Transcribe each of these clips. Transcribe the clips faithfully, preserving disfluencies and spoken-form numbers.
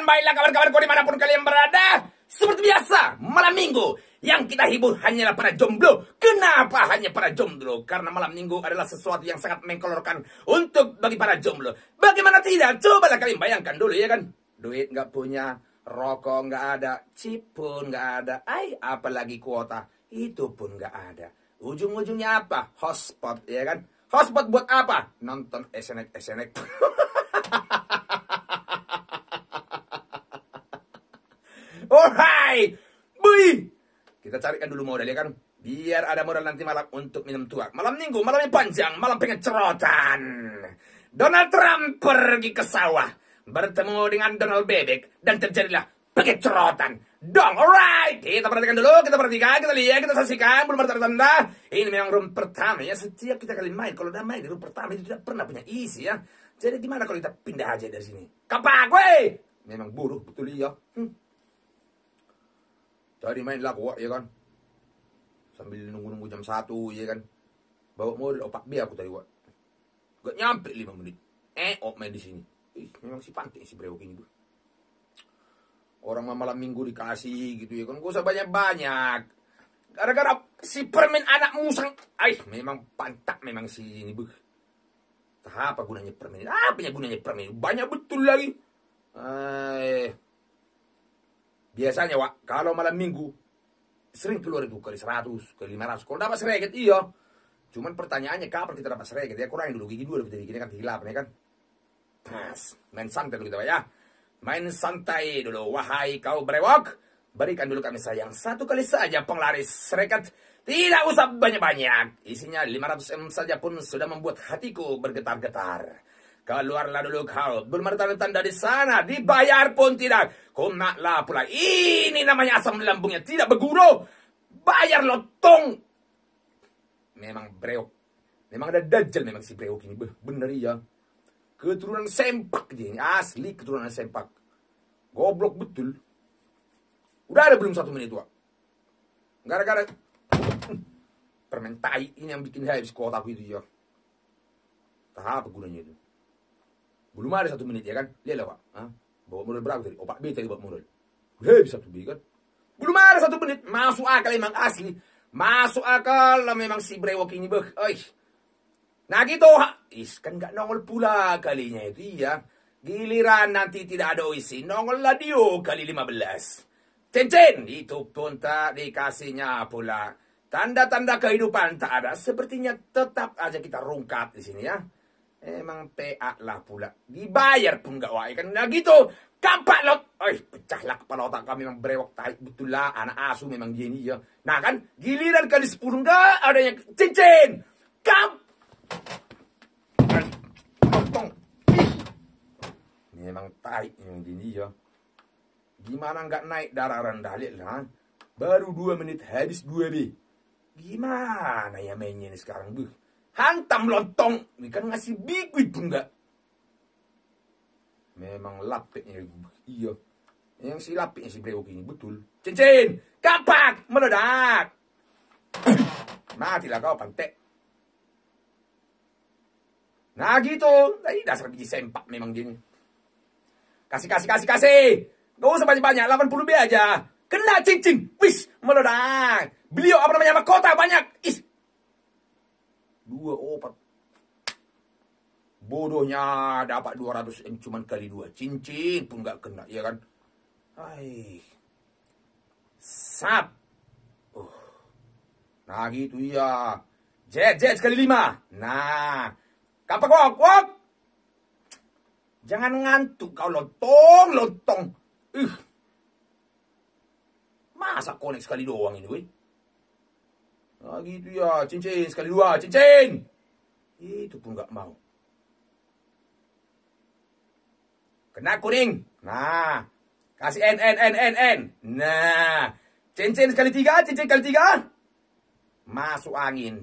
baiklah kawan-kawanku dimanapun kalian berada. Seperti biasa, malam minggu yang kita hibur hanyalah para jomblo. Kenapa hanya para jomblo? Karena malam minggu adalah sesuatu yang sangat mengkolorkan untuk bagi para jomblo. Bagaimana tidak? Cobalah kalian bayangkan dulu ya kan. Duit nggak punya, rokok nggak ada, chip pun nggak ada, ay, apalagi kuota, itu pun nggak ada. Ujung-ujungnya apa? Hotspot ya kan. Hotspot buat apa? Nonton S N K S N K. Alright, bui. Kita carikan dulu modal ya kan, biar ada modal nanti malam untuk minum tua. Malam minggu, malamnya panjang, malam pengen cerotan. Donald Trump pergi ke sawah, bertemu dengan Donald Bebek, dan terjadilah pakai cerotan. Dong, alright. Kita perhatikan dulu, kita perhatikan, kita lihat, kita saksikan. Belum ada tanda. Ini memang room pertama ya. Setiap kita kali main, kalau udah main di room pertama itu tidak pernah punya isi ya. Jadi gimana kalau kita pindah aja dari sini? Kapak, weh. Memang buruk, betul ya. Hmm. Tadi main lah kuat ya kan, sambil nunggu-nunggu jam satu ya kan, bawa modal opak B aku tadi kuat, gak nyampe lima menit, eh op main di sini. Ih, memang si pantai si brewok ini tuh. Orang malam minggu dikasih gitu ya kan, gak usah banyak-banyak. Gara-gara si permen anak musang, ay memang pantak memang si ini buh. Apa gunanya permen? Apa gunanya permen? Banyak betul lagi. Ay. Biasanya, Wak, kalau malam minggu sering keluar itu kali seratus, kali lima ratus. Kalau dapat sereket, iya. Cuman pertanyaannya, kapan kita dapat sereket? Ya, kurangin dulu gigi dua, lebih dari gini kan hilap, ya kan? Pas, main santai dulu kita, Pak, ya. Main santai dulu, wahai kau brewok. Berikan dulu kami sayang satu kali saja penglaris sereket. Tidak usah banyak-banyak. Isinya lima ratus ribu saja pun sudah membuat hatiku bergetar-getar. Keluarlah dulu kau, belum ada tanda-tanda di sana, dibayar pun tidak. Konaklah pula, ini namanya asam lambungnya tidak berguru. Bayar lotong. Memang brewok, memang ada dajjal memang si brewok ini, bener ya. Keturunan sempak dia ini, asli keturunan sempak. Goblok betul. Udah ada belum satu menit, Wak? Gara-gara permen tai ini yang bikin habis kotaku itu ya. Tahap apa gunanya itu? Belum ada satu menit ya kan? Lihatlah, Pak. Hah? Bawa modal berapa tadi? Opak B tadi bawa modal. Udah bisa satu B kan? Belum ada satu menit. Masuk akal memang asli. Masuk akal lah memang si brewok ini. Beh. Nah gitu. Is kan gak nongol pula kalinya itu. Iya. Giliran nanti tidak ada isi. Nongol lah dia kali lima belas. Cincin. Itu pun tak dikasihnya pula. Tanda-tanda kehidupan tak ada. Sepertinya tetap aja kita rungkat di sini ya. Emang P A lah pula. Dibayar pun gak wae kan. Nah gitu. Kampak lot. Eh, pecahlah kepala otak kami. Memang brewok tarik. Betul lah. Anak asu memang dia ini ya. Nah kan. Giliran kali sepuluh gak ada yang cincin. Kamp. Potong. Memang tarik. Memang dia ini ya. Gimana gak naik darah rendah. Lihat lah. Baru dua menit habis dua B. Gimana ya mainnya ini sekarang. Buh. Hantam lontong. Ini kan ngasih biguit pun enggak. Memang lapiknya. Iya. Yang si lapiknya si brewok ini. Betul. Cincin. Kapak. Meledak. Matilah kau pantek. Nah gitu. Tadi dasar biji sempak memang gini. Kasih, kasih, kasih, kasih. Gak usah banyak-banyak. delapan puluh B aja. Kena cincin. Wis. Meledak. Beliau apa namanya mahkota banyak. Is. Dua opat. Bodohnya dapat dua ratus M cuman kali dua. Cincin pun gak kena, ya kan? Hai. Sap. Uh. Nah gitu ya. Jet, jet sekali lima. Nah. Kapak wok, wok. Jangan ngantuk kau lontong, lontong. Uh. Masa konek sekali doang ini, weh? Nah gitu ya, cincin sekali dua, cincin. Itu pun gak mau. Kena kuning. Nah, kasih N, N, N, N, N. Nah, cincin sekali tiga, cincin kali tiga. Masuk angin.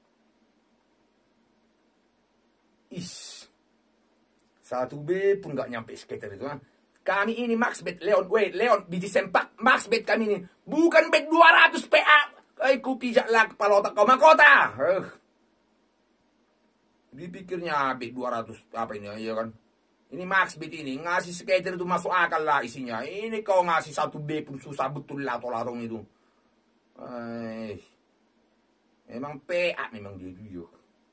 Is. Satu B pun gak nyampe skater itu. Ha? Kami ini max bet, Leon, wait, Leon, biji sempak, max bet kami ini. Bukan bet dua ratus P A. Eh, ku pijaklah kepala otak kau mahkota. Uh. Dipikirnya bet dua ratus apa ini ya kan. Ini Max Beat ini ngasih skater itu masuk akal lah isinya. Ini kau ngasih satu B pun susah betul lah larong itu. Eh, emang P A memang dia itu.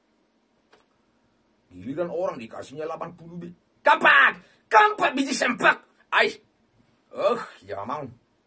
Giliran orang dikasihnya delapan puluh B. Kampak! Kampak biji sempak! Ay! Oh, ya mau.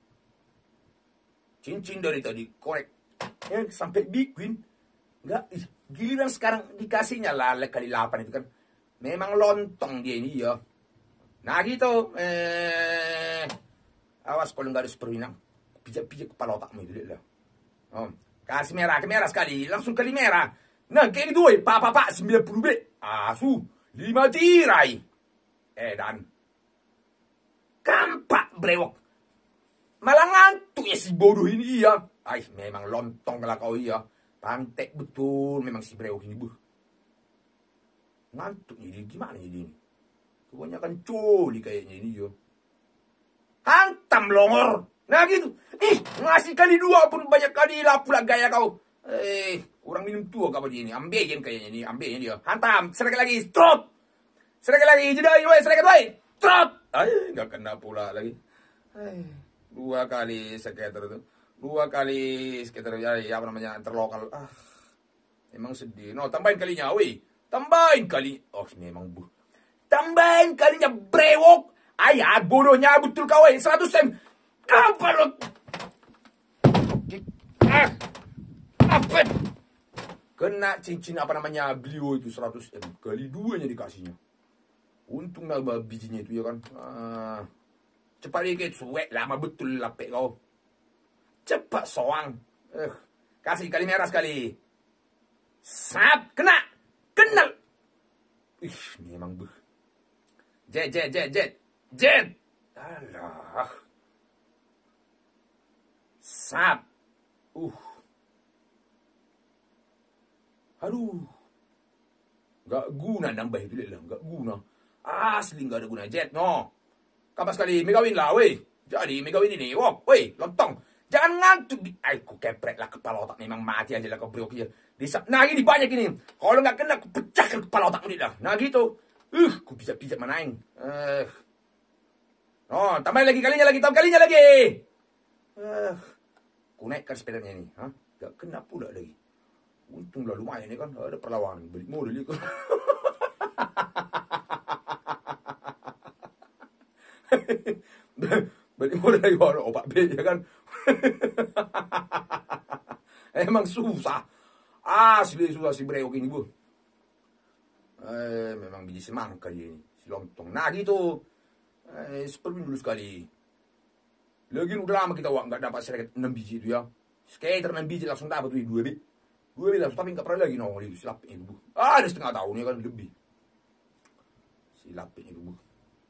Cincin dari tadi korek. Eh, sampai bikin. Enggak, giliran sekarang dikasihnya lah kali delapan itu kan. Memang lontong dia ini ya. Nah gitu. Eh, awas kalau nggak ada seperwinang. Pijak-pijak kepala otakmu itu lah. Oh, kasih merah, ke merah sekali. Langsung kali merah. Nah, kayak dua, pak, pak, pak, sembilan puluh B. Asu, lima tirai. Eh, dan. Kampak brewok. Malah ngantuk ya si bodoh ini ya. Ay, memang lontong lah kau iya. Pantek betul memang si brewok ini, bu. Ngantuk jadi gimana jadi ini? Kebanyakan coli kayaknya ini yo. Hantam longor. Nah gitu. Ih, ngasih kali dua pun banyak kali lah pula gaya kau. Eh, kurang minum tua kau ini. Ambeien kayaknya ini, ambeien dia. Hantam, serek lagi, trot. Serek lagi, jeda ini, serek lagi, trot. Ay, enggak kena pula lagi. Ay, dua kali skater itu. Dua kali skater ya, apa namanya, terlokal. Ah. Emang sedih. No, tambahin kalinya, woi. Tambahin kali. Oh, memang bu. Tambahin kalinya brewok. Ayah, bodohnya betul kau, eh. seratus M. Apa lo? Ah. Apa? Kena cincin apa namanya beliau itu seratus M. Kali duanya dikasihnya. Untung nambah bijinya itu ya kan. Ah. Cepat dikit, suwek. Lama betul lapek kau. Cepat soang. Eh. Kasih kali merah sekali. Sap, kena. Kenal. Ih, memang bu. Jet, jet, jet, jet. Jet. Alah. Sap. Uh. Aduh. Gak guna nambah itu lah. Gak guna. Asli gak ada guna. Jet, no. Kapan sekali megawin lah, weh. Jadi megawin ini. Wah, weh, lontong. Jangan ngantuk. Ay, ku keprek lah kepala otak. Memang mati aja lah kau brewok ya. Nah ini banyak ini. Kalau nggak kena, aku pecahkan kepala otakmu ini dah. Nah gitu. Uh, ku pijak-pijak manain. Uh. Oh, tambahin lagi kalinya lagi, tambah kalinya lagi. Uh. Ku naikkan sepedanya ini. Hah? Gak kena pula lagi. Untung lah lumayan ini kan. Ada perlawanan. Balik modal itu. Balik modal lagi warna obat B ya kan. Emang susah. Asli susah si brewok ini, bu. Eh, memang biji semangka dia ini. Si lontong. Nah gitu. Eh, seperti dulu sekali. Lagi udah lama kita wak nggak dapat seret enam biji itu ya. Skater enam biji langsung dapat tuh dua B. dua B langsung, tapi nggak pernah lagi nongol itu si lapik itu, bu. Ah, ada setengah tahun ya kan lebih. Si lapik itu, bu.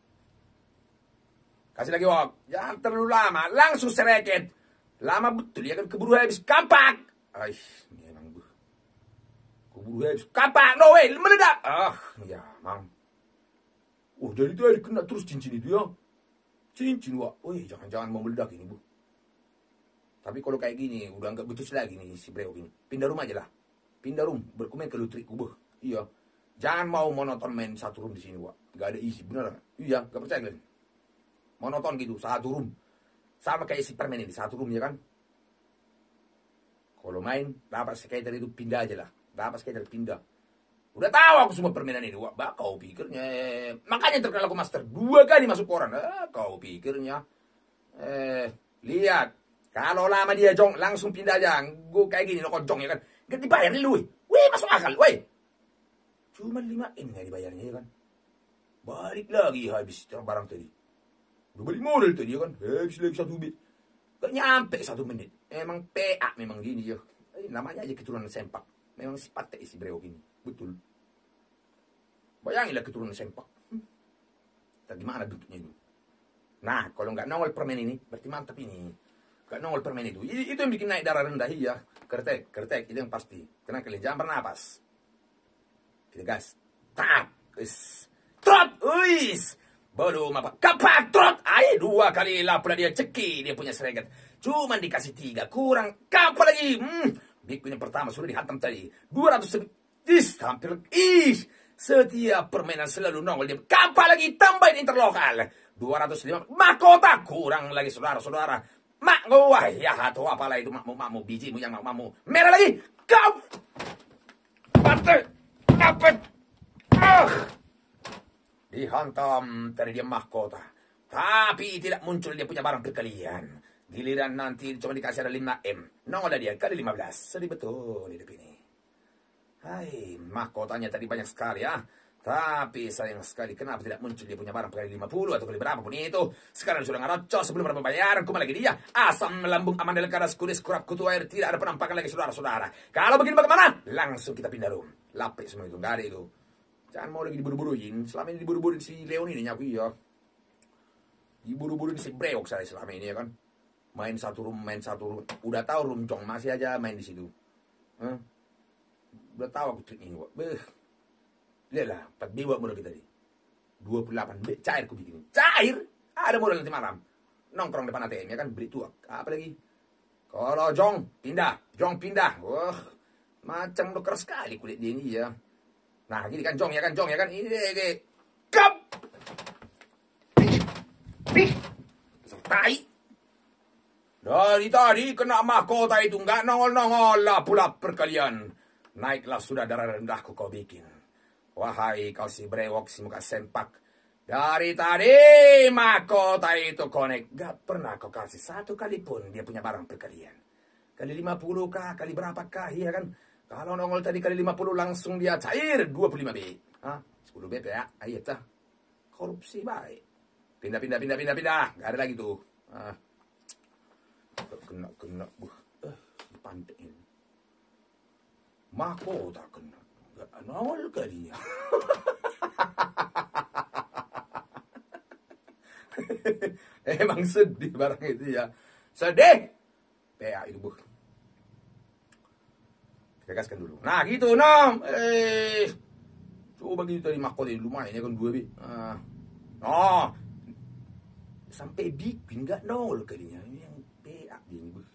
Kasih lagi wak. Jangan terlalu lama. Langsung sereket. Lama betul ya kan, keburu habis. Kampak. Aish, memang bu. Keburu habis. Kampak. No way. Meledak. Ah, ya mang. Oh, dari tadi kena terus cincin itu ya. Cincin wak. Wih, jangan-jangan mau meledak ini, bu. Tapi kalau kayak gini, udah nggak becus lagi nih si brewok ini. Pindah rumah aja lah. Pindah room. Berkumen ke lutrik kubuh. Iya. Jangan mau monoton main satu room di sini, wak. Gak ada isi, bener. Iya, gak percaya kalian. Monoton gitu, satu room. Sama kayak si permen ini, satu room ya kan. Kalau main, dapat skater itu pindah aja lah. Dapat skater pindah. Udah tahu aku semua permainan ini. Wah, bah, kau pikirnya. Makanya terkenal aku master. Dua kali masuk koran. Ah, kau pikirnya. Eh, lihat. Kalau lama dia jong, langsung pindah aja. Gue kayak gini, lo kok jong ya kan. Gak dibayar lu. Wih, masuk akal. Wih. Cuma lima M gak dibayarnya ya kan. Balik lagi habis barang tadi. Udah balik modal tadi ya kan. Habis lagi satu bit. Gak nyampe satu menit. Emang P A memang gini ya. Eh, namanya aja keturunan sempak. Memang sifatnya isi brewok ini. Betul. Bayanginlah keturunan sempak. Hmm. Tak gimana bentuknya itu. Nah, kalau nggak nongol permen ini, berarti mantap ini. Nggak nongol permen itu. Itu yang bikin naik darah rendah ya. Kertek, kertek. Itu yang pasti. Karena kalian jangan bernapas. Kita gas. Tap. Is. Trot. Uis. Belum apa. Kapak. Trot. Ay, dua kali lah pula dia ceki. Dia punya seregat. Cuman dikasih tiga. Kurang. Kapal lagi. Hmm. Big win yang pertama sudah dihantam tadi. dua ratus. Is. Hampir. Is. Setiap permainan selalu nongol dia. Kapan lagi tambahin interlokal. dua ratus lima mahkota kurang lagi saudara-saudara. Mak wah ya atau apalah itu makmu makmu bijimu yang makmu. Merah lagi. Kau. Pantai. Apa? Ah. Dihantam dari dia mahkota. Tapi tidak muncul dia punya barang berkalian. Giliran nanti cuma dikasih ada lima M. Nongol dia kali lima belas. Sedih betul hidup ini. Hai, mahkotanya tadi banyak sekali ya. Tapi sayang sekali kenapa tidak muncul dia punya barang kali lima puluh atau kali berapapun itu. Sekarang sudah ngerocos sebelum berapa bayaran. Kuma lagi dia. Asam lambung aman dalam kadas kudis kurap kutu air. Tidak ada penampakan lagi saudara-saudara. Kalau begini bagaimana? Langsung kita pindah room. Lapis semua itu. Gak ada itu. Jangan mau lagi diburu-buruin. Selama ini diburu-buruin si Leon ini nyaku ya. Diburu-buruin si Brewok saya selama ini ya kan. Main satu room, main satu room. Udah tahu room Jong masih aja main di situ. Huh? Udah tahu aku trik ini kok. Beuh. Lihatlah, empat dewa modal kita nih. dua puluh delapan B, cair ku bikin. Cair? Ada modal nanti malam. Nongkrong depan A T M ya kan, beli tuak. Apa lagi? Kalau Jong, pindah. Jong pindah. Wah, macam udah keras sekali kulit dia ini ya. Nah, gini kan Jong ya kan, Jong ya kan. Ini deh, kap. Nih, tai. Dari tadi kena mahkota itu nggak nongol-nongol lah pula perkalian. Naiklah sudah darah rendahku kau bikin. Wahai kau si brewok si muka sempak. Dari tadi mahkota itu konek. Gak pernah kau kasih satu kali pun dia punya barang perkalian. Kali lima puluh kah? Kali berapakah? Iya kan? Kalau nongol tadi kali lima puluh langsung dia cair dua puluh lima B. Hah? sepuluh B ya? Ayo cah. Korupsi baik. Pindah, pindah, pindah, pindah, pindah. Gak ada lagi tuh. Ah. Kena, kena. Uh, uh, dipantek ini. Mahkota kena. Gak nongol kalinya. Emang sedih barang itu ya. Sedih. P A itu bu. Kita gaskan dulu. Nah gitu nom. Eh, coba gitu tadi mahkota ini lumayan ya kan dua B. Ah. Oh. Sampai bikin nggak nol kalinya. Yang P A ini bu.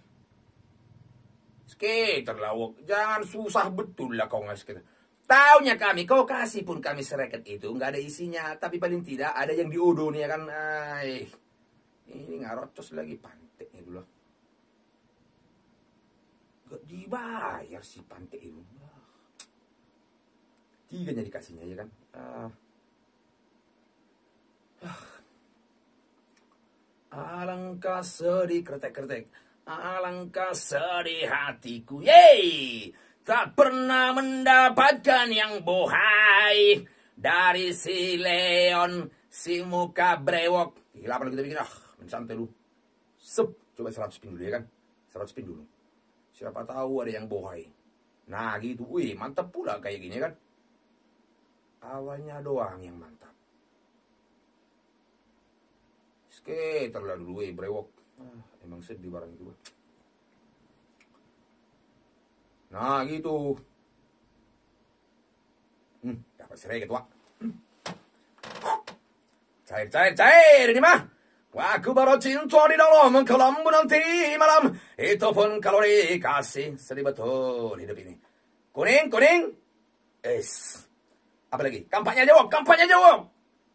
Skater lawak. Jangan susah betul lah kau ngasih kita. Taunya kami, kau kasih pun kami sereket itu nggak ada isinya, tapi paling tidak ada yang diodo nih ya kan. Ay, ini ngarocos lagi pantek itu loh. Gak dibayar si pantek itu. Tiganya dikasihnya ya kan. Ah. Ah. Alangkah sedih kretek-kretek. Alangkah sedih hatiku. Yeay! Tak pernah mendapatkan yang bohai dari si Leon, si muka brewok. Gila apa kita bikin? Ah, mensantai lu. Sep, coba seratus pin dulu ya kan? seratus pin dulu. Siapa tahu ada yang bohai. Nah gitu, wih mantap pula kayak gini kan? Awalnya doang yang mantap. Skater lah dulu, wih brewok. Ah, emang sedih barang itu. Nah gitu. Hmm, dapat serai gitu, Wak. Hmm. Cair, cair, cair ini mah. Aku baru cinta di dalam kelambu nanti malam. Itu pun kalau dikasih. Sedih betul hidup ini. Kuning, kuning. Es. Apa lagi? Kampanye jawab, kampanye jawab.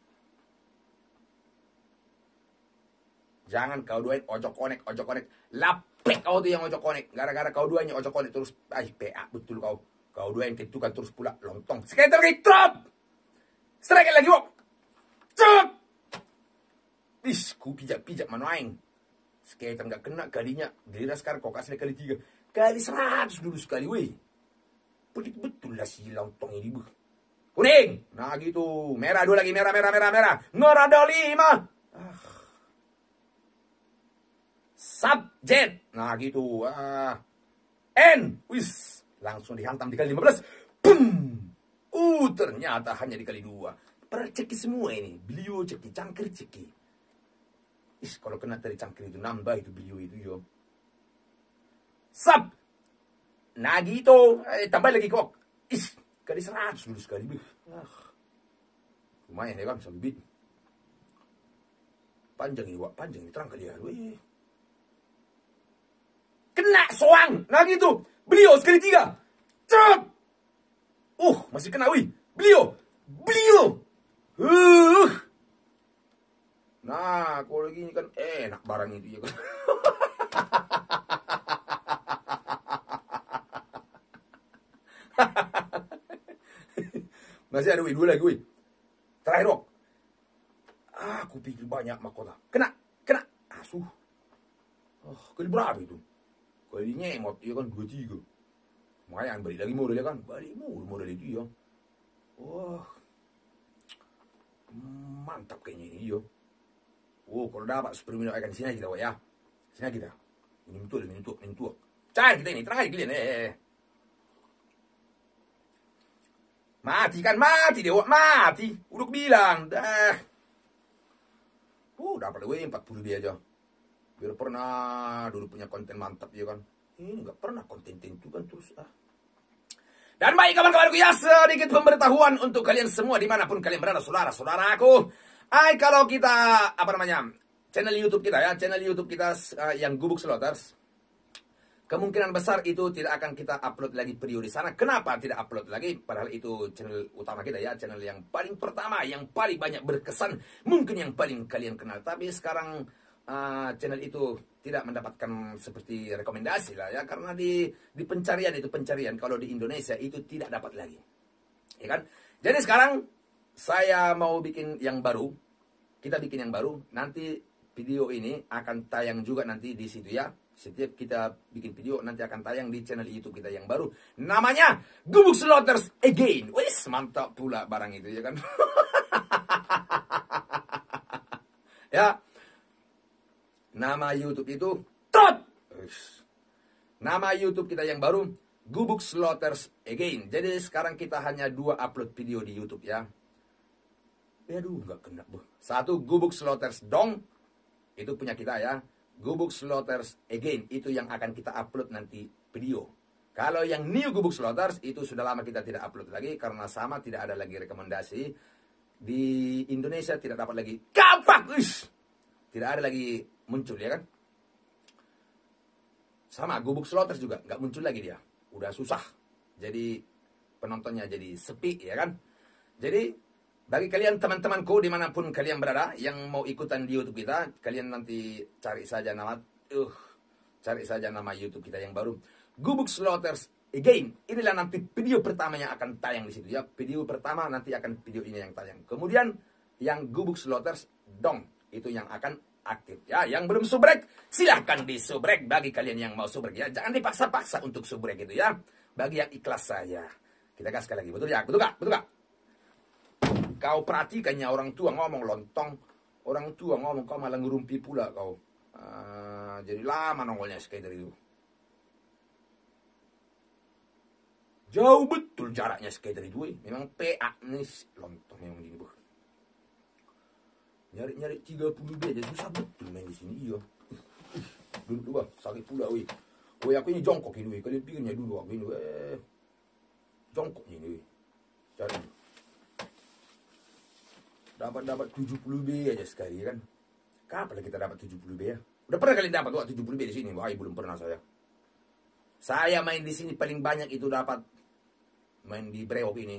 Jangan kau duain ojok konek, ojok konek. Lapek kau tuh yang ojok konek. Gara-gara kau duanya ojok konek terus. Ay, P A betul kau. Kau duain tentukan terus pula lontong. Skater lagi, trap. Strike lagi, wok. Cep. Ish, ku pijak-pijak mana aing. Skater nggak kena kalinya. Giliran sekarang kau kasih kali tiga. Kali seratus dulu sekali, weh. Pelit betul lah si lontong ini, bu. Kuning. Nah gitu. Merah dua lagi, merah, merah, merah, merah. Ngerada lima. Ah. Subjet. Nah gitu. Ah. N. Wis. Langsung dihantam dikali lima belas. Boom. Uh, ternyata hanya dikali dua. Padahal ceki semua ini. Beliau ceki, cangkir ceki. Is, kalau kena dari cangkir itu nambah itu beliau itu yo. Sub. Nah gitu. Eh, tambah lagi kok. Is, kali seratus dulu sekali. Ah. Lumayan ya kan, satu bit. Panjang ini, Wak. Panjang ini, terang kali ya. Wih. Kena soang. Nah gitu. Beliau sekali tiga. Cep. Uh, masih kena wih. Beliau. beliau. Uh. Nah, kalau gini kan enak barang itu ya kan. Masih ada wih, dua lagi wih. Terakhir dong. Ah, aku pikir banyak mahkota. Kena, kena. Asuh. Oh, kali berapa itu? Kali nyemot, ya kan, dua tiga. Makanya balik lagi model ya kan. Balik model, model itu ya. Wah. Mantap kayaknya ini ya. Oh, kalau dapat super minum akan sini kita ya. Sini kita. Minum tuh, minum tuh, minum tuh. Cai kita ini, terang aja kalian. Eh, mati kan, mati dewa, mati. Udah bilang, dah. Oh, dapat gue empat puluh dia aja. Biar pernah dulu punya konten mantap ya kan. Ini nggak pernah konten tentu kan terus ah. Dan baik kawan-kawanku ya, sedikit pemberitahuan untuk kalian semua dimanapun kalian berada, saudara-saudaraku. Ay, kalau kita, apa namanya, channel YouTube kita ya, channel YouTube kita uh, yang Gubuk Slotters, kemungkinan besar itu tidak akan kita upload lagi video di sana. Kenapa tidak upload lagi? Padahal itu channel utama kita ya, channel yang paling pertama, yang paling banyak berkesan, mungkin yang paling kalian kenal. Tapi sekarang uh, channel itu tidak mendapatkan seperti rekomendasi lah ya, karena di di pencarian itu pencarian kalau di Indonesia itu tidak dapat lagi, ya kan? Jadi sekarang saya mau bikin yang baru, kita bikin yang baru. Nanti video ini akan tayang juga nanti di situ ya. Setiap kita bikin video nanti akan tayang di channel YouTube kita yang baru. Namanya Gubuk Slotters Again. Wis mantap pula barang itu ya kan. Ya. Nama YouTube itu Tot. Nama YouTube kita yang baru Gubuk Slotters Again. Jadi sekarang kita hanya dua upload video di YouTube ya. Aduh, nggak kena bu. Satu Gubuk Slotters Dong, itu punya kita ya. Gubuk Slotters Again itu yang akan kita upload nanti video. Kalau yang New Gubuk Slotters itu sudah lama kita tidak upload lagi karena sama tidak ada lagi rekomendasi di Indonesia, tidak dapat lagi kapak, tidak ada lagi muncul ya kan. Sama Gubuk Slotters juga nggak muncul lagi dia, udah susah. Jadi penontonnya jadi sepi ya kan. Jadi bagi kalian teman-temanku dimanapun kalian berada yang mau ikutan di YouTube kita, kalian nanti cari saja nama, uh, cari saja nama YouTube kita yang baru, Gubuk Slotters Again. Inilah nanti video pertama yang akan tayang di situ ya. Video pertama nanti akan video ini yang tayang. Kemudian yang Gubuk Slotters Dong itu yang akan aktif ya. Yang belum subrek silahkan di subrek bagi kalian yang mau subrek ya. Jangan dipaksa-paksa untuk subrek itu ya. Bagi yang ikhlas saja. Kita gas sekali lagi. Betul ya? Betul gak? Betul gak? Kau perhatikannya orang tua ngomong lontong, orang tua ngomong kau malah ngerumpi pula kau. Uh, jadi lama nongolnya skater itu. Jauh betul jaraknya skater itu. Eh. Memang P A nih lontong memang gini bu. Nyari-nyari tiga puluh B aja susah betul main di sini iya. Duduk dulu sakit pula weh. Weh aku ini jongkok ini weh. Kalian pikirnya dulu aku ini weh. Jongkok ini weh. Cari. Dapat-dapat tujuh puluh B aja sekali kan. Kapan kita dapat tujuh puluh B ya? Udah pernah kalian dapat tuh tujuh puluh B di sini? Wah, belum pernah saya. Saya main di sini paling banyak itu dapat main di Brewok ini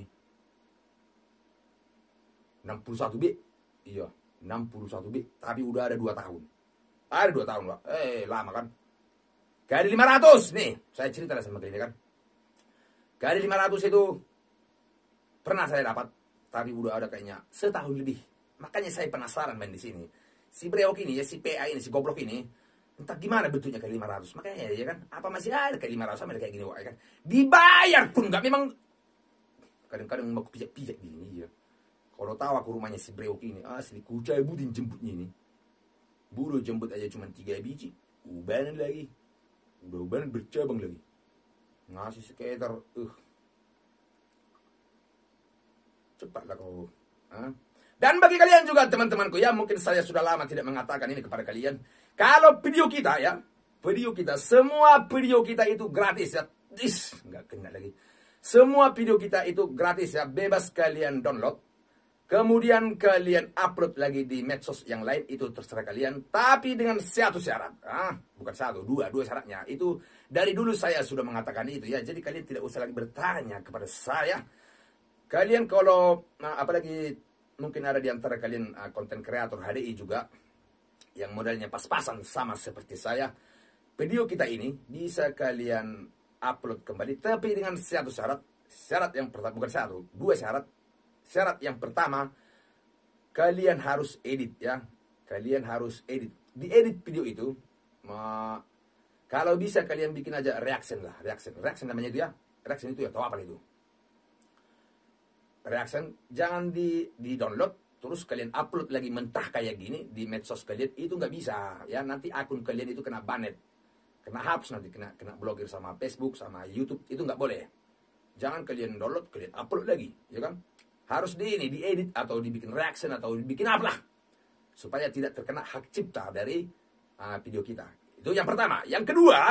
enam puluh satu B. Iya, enam puluh satu B, tapi udah ada dua tahun. Ada dua tahun, Pak. Eh, lama kan? Kali lima ratus nih, saya cerita sama kalian kan. Kali lima ratus itu pernah saya dapat. Tapi udah ada kayaknya setahun lebih. Makanya saya penasaran main di sini. Si Brewok ini ya, si P A ini, si goblok ini, entah gimana bentuknya kayak lima ratus. Makanya ya kan, apa masih ada kayak lima ratus sama kayak gini wah ya kan. Dibayar pun enggak, memang kadang-kadang mau pijak-pijak gini ya. Kalau tahu aku rumahnya si Brewok ini, asli kucai budin jemputnya ini. Buru jemput aja cuma tiga biji. Ubanan lagi. Udah ubanan bercabang lagi. Ngasih sekitar uh cepatlah kau. Hah? Dan bagi kalian juga teman-temanku ya, mungkin saya sudah lama tidak mengatakan ini kepada kalian. Kalau video kita ya, video kita, semua video kita itu gratis ya. Is, nggak kena lagi. Semua video kita itu gratis ya, bebas kalian download. Kemudian kalian upload lagi di medsos yang lain, itu terserah kalian. Tapi dengan satu syarat. Ah, bukan satu, dua, dua syaratnya. Itu dari dulu saya sudah mengatakan itu ya. Jadi kalian tidak usah lagi bertanya kepada saya. Kalian kalau, nah, apalagi mungkin ada di antara kalian konten uh, kreator H D I juga, yang modelnya pas-pasan sama seperti saya, video kita ini bisa kalian upload kembali, tapi dengan satu syarat. Syarat yang pertama, bukan satu, dua syarat. Syarat yang pertama, kalian harus edit ya. Kalian harus edit. Di edit video itu, ma, kalau bisa kalian bikin aja reaction lah. Reaction, reaction namanya itu ya. Reaction itu ya, tahu apa itu? Reaction, jangan di, di download, terus kalian upload lagi mentah kayak gini di medsos kalian. Itu nggak bisa ya. Nanti akun kalian itu kena banet. Kena hapus nanti, kena, kena blokir sama Facebook, sama YouTube. Itu nggak boleh. Jangan kalian download, kalian upload lagi. Ya kan? Harus di ini, diedit atau dibikin reaction atau dibikin apa lah, supaya tidak terkena hak cipta dari uh, video kita. Itu yang pertama. Yang kedua,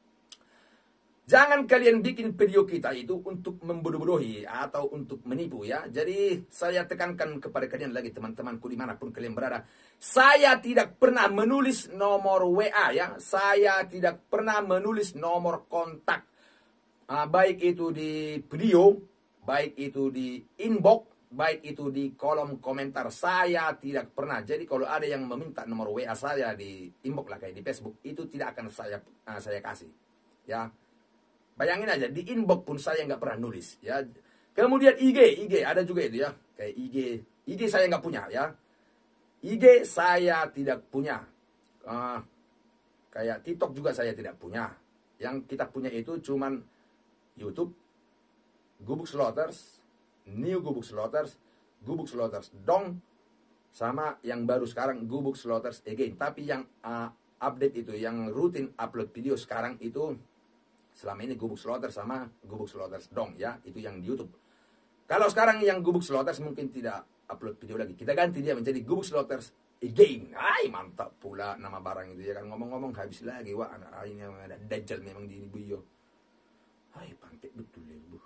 jangan kalian bikin video kita itu untuk membodoh-bodohi atau untuk menipu ya. Jadi saya tekankan kepada kalian lagi, teman-temanku dimanapun kalian berada, saya tidak pernah menulis nomor W A ya. Saya tidak pernah menulis nomor kontak, uh, baik itu di video, baik itu di inbox, baik itu di kolom komentar. Saya tidak pernah. Jadi kalau ada yang meminta nomor W A saya di inbox lah kayak di Facebook, itu tidak akan saya uh, saya kasih. Ya, bayangin aja, di inbox pun saya nggak pernah nulis. Ya, kemudian I G, I G ada juga itu ya. Kayak I G, I G saya nggak punya ya. I G saya tidak punya. Uh, kayak TikTok juga saya tidak punya. Yang kita punya itu cuman YouTube, Gubuk Slaughters, New Gubuk Slaughters, Gubuk Slaughters Dong, sama yang baru sekarang Gubuk Slaughters Again. Tapi yang uh, update itu, yang rutin upload video sekarang itu selama ini Gubuk Slaughters sama Gubuk Slaughters Dong ya, itu yang di YouTube. Kalau sekarang yang Gubuk Slaughters mungkin tidak upload video lagi, kita ganti dia menjadi Gubuk Slaughters Again. Ay, mantap pula nama barang itu ya kan. Ngomong-ngomong habis lagi, wah anak ini ada dajjal memang di ini buyo. Ay, pantek betul ya bu.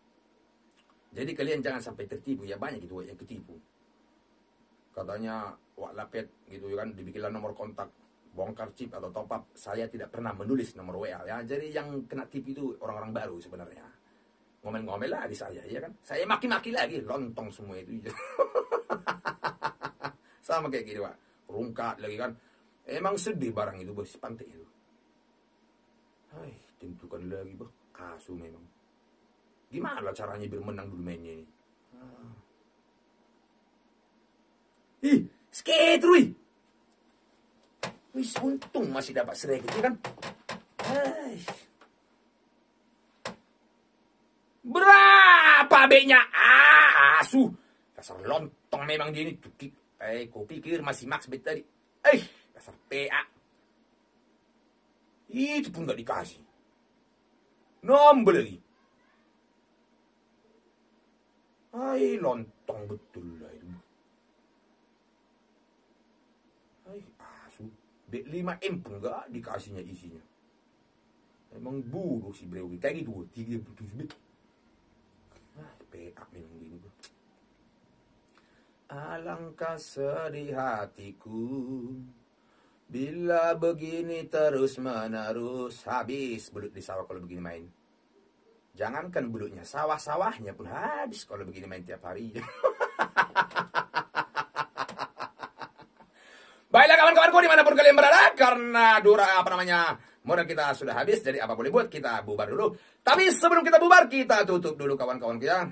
Jadi kalian jangan sampai tertipu ya, banyak gitu yang ketipu. Katanya wak lapet gitu kan, dibikinlah nomor kontak, bongkar chip atau top up. Saya tidak pernah menulis nomor W A ya. Jadi yang kena tipu itu orang-orang baru sebenarnya. Ngomel-ngomel lah di saya ya kan. Saya maki-maki lagi, lontong semua itu. Sama kayak gitu pak, rungkat lagi kan. Emang sedih barang itu bos, pantai itu. Hai, tentukan lagi bos, asu memang. Gimana caranya biar menang dulu mainnya ini? Ah. Ih, skate wih. Wih, untung masih dapat seragam ya kan? Hai. Berapa B-nya? Ah, asu. Dasar lontong memang dia ini. Eh, kau pikir masih max bet tadi? Eh, dasar P A. Itu pun gak dikasih. Nambah lagi. Hai, lontong betul lah itu. Hai, asu. B lima M pun gak dikasihnya isinya. Emang bodoh si beliau. Kayak gitu, tiga puluh tujuh bit. Ah, P A memang gini bro. Alangkah sedih hatiku bila begini terus menerus. Habis belut di sawah kalau begini main. Jangankan belutnya, sawah-sawahnya pun habis kalau begini main tiap hari. Baiklah kawan-kawanku dimanapun kalian berada, karena dura apa namanya modal kita sudah habis, jadi apa boleh buat, kita bubar dulu. Tapi sebelum kita bubar, kita tutup dulu kawan-kawanku ya.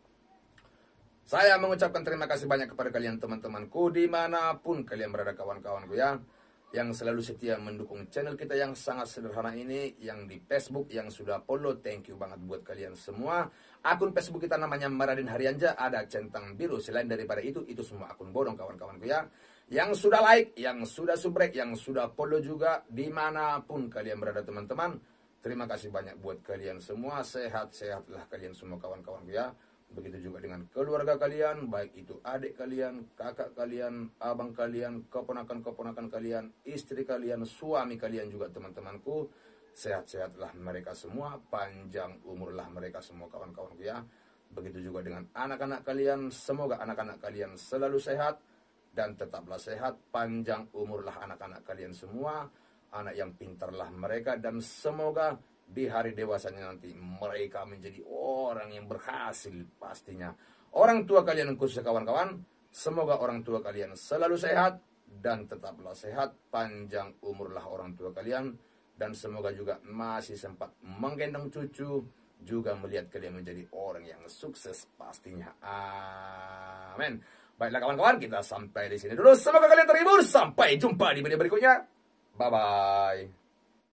Saya mengucapkan terima kasih banyak kepada kalian teman-temanku dimanapun kalian berada kawan-kawanku ya, yang selalu setia mendukung channel kita yang sangat sederhana ini, yang di Facebook yang sudah follow, thank you banget buat kalian semua. Akun Facebook kita namanya Maradin Haryanja, ada centang biru. Selain daripada itu, itu semua akun bodong kawan-kawanku ya. Yang sudah like, yang sudah subrek, yang sudah follow juga dimanapun kalian berada teman-teman, terima kasih banyak buat kalian semua. Sehat-sehatlah kalian semua kawan-kawanku ya. Begitu juga dengan keluarga kalian, baik itu adik kalian, kakak kalian, abang kalian, keponakan-keponakan kalian, istri kalian, suami kalian juga teman-temanku. Sehat-sehatlah mereka semua, panjang umurlah mereka semua kawan-kawanku ya. Begitu juga dengan anak-anak kalian, semoga anak-anak kalian selalu sehat dan tetaplah sehat, panjang umurlah anak-anak kalian semua, anak yang pintarlah mereka, dan semoga di hari dewasanya nanti mereka menjadi orang yang berhasil pastinya. Orang tua kalian khususnya kawan-kawan, semoga orang tua kalian selalu sehat dan tetaplah sehat, panjang umurlah orang tua kalian, dan semoga juga masih sempat menggendong cucu, juga melihat kalian menjadi orang yang sukses pastinya. Amin. Baiklah kawan-kawan, kita sampai di sini dulu. Semoga kalian terhibur. Sampai jumpa di video berikutnya. Bye bye.